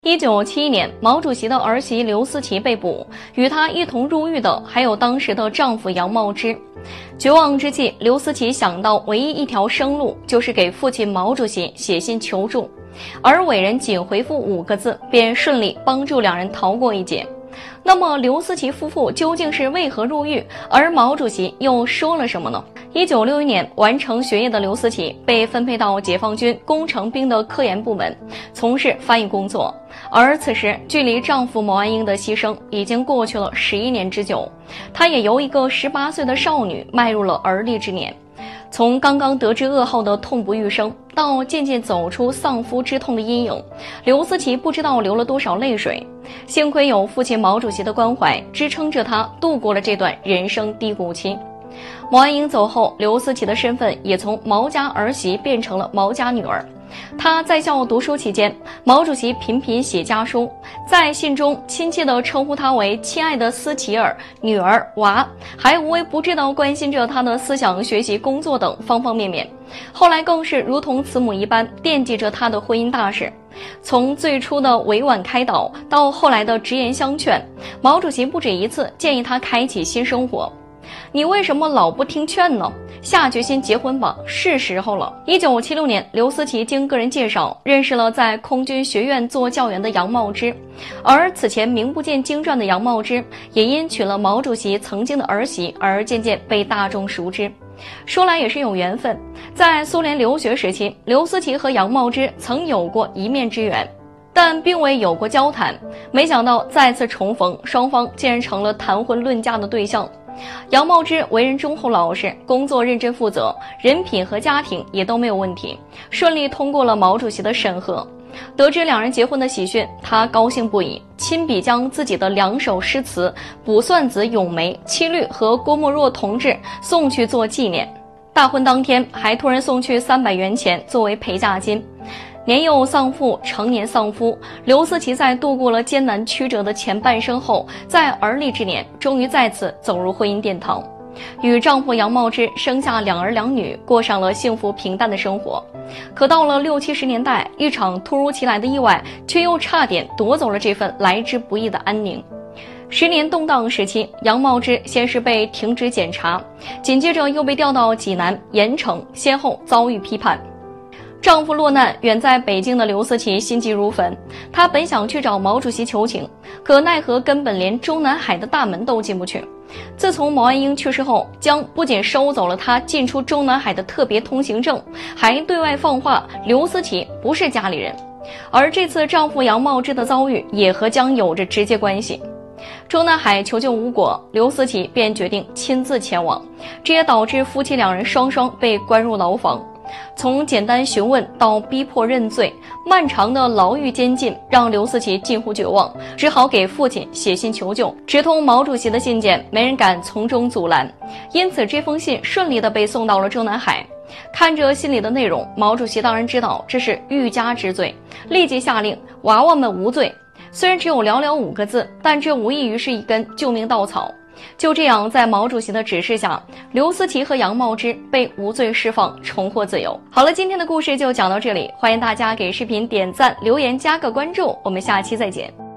1971年，毛主席的儿媳刘思齐被捕，与她一同入狱的还有当时的丈夫杨茂之。绝望之际，刘思齐想到唯一一条生路就是给父亲毛主席写信求助，而伟人仅回复5个字，便顺利帮助两人逃过一劫。那么刘思齐夫妇究竟是为何入狱，而毛主席又说了什么呢？1961年完成学业的刘思齐被分配到解放军工程兵的科研部门，从事翻译工作。而此时距离丈夫毛岸英的牺牲已经过去了11年之久，她也由一个18岁的少女迈入了而立之年。从刚刚得知噩耗的痛不欲生，到渐渐走出丧夫之痛的阴影，刘思齐不知道流了多少泪水。幸亏有父亲毛主席的关怀支撑着她度过了这段人生低谷期。毛岸英走后，刘思齐的身份也从毛家儿媳变成了毛家女儿。她在校读书期间，毛主席频频写家书，在信中亲切地称呼她为亲爱的思齐儿、女儿、娃，还无微不至地关心着她的思想、学习、工作等方方面面。后来更是如同慈母一般惦记着她的婚姻大事。从最初的委婉开导到后来的直言相劝，毛主席不止一次建议她开启新生活。你为什么老不听劝呢？下决心结婚吧，是时候了。1976年，刘思齐经个人介绍认识了在空军学院做教员的杨茂之，而此前名不见经传的杨茂之也因娶了毛主席曾经的儿媳而渐渐被大众熟知。说来也是有缘分，在苏联留学时期，刘思齐和杨茂之曾有过一面之缘，但并未有过交谈。没想到再次重逢，双方竟然成了谈婚论嫁的对象。杨茂之为人忠厚老实，工作认真负责，人品和家庭也都没有问题，顺利通过了毛主席的审核。得知两人结婚的喜讯，他高兴不已，亲笔将自己的2首诗词《卜算子·咏梅》《七律》和郭沫若同志送去做纪念。大婚当天还突然送去300元钱作为陪嫁金。年幼丧父，成年丧夫，刘思齐在度过了艰难曲折的前半生后，在而立之年终于再次走入婚姻殿堂，与丈夫杨茂之生下2儿2女，过上了幸福平淡的生活。可到了60、70年代，一场突如其来的意外却又差点夺走了这份来之不易的安宁。10年动荡时期，杨茂之先是被停职检查，紧接着又被调到济南、盐城，先后遭遇批判。丈夫落难，远在北京的刘思齐心急如焚。她本想去找毛主席求情，可奈何根本连中南海的大门都进不去。自从毛岸英去世后，江不仅收走了她进出中南海的特别通行证，还对外放话刘思齐不是家里人。而这次丈夫杨茂之的遭遇也和江有着直接关系。中南海求救无果，刘思齐便决定亲自前往，这也导致夫妻2人双双被关入牢房。从简单询问到逼迫认罪，漫长的牢狱监禁让刘思齐近乎绝望，只好给父亲写信求救。直通毛主席的信件，没人敢从中阻拦，因此这封信顺利地被送到了中南海。看着信里的内容，毛主席当然知道这是欲加之罪，立即下令娃娃们无罪。虽然只有寥寥5个字，但这无异于是一根救命稻草。就这样，在毛主席的指示下，刘思齐和杨茂之被无罪释放，重获自由。好了，今天的故事就讲到这里，欢迎大家给视频点赞、留言、加个关注，我们下期再见。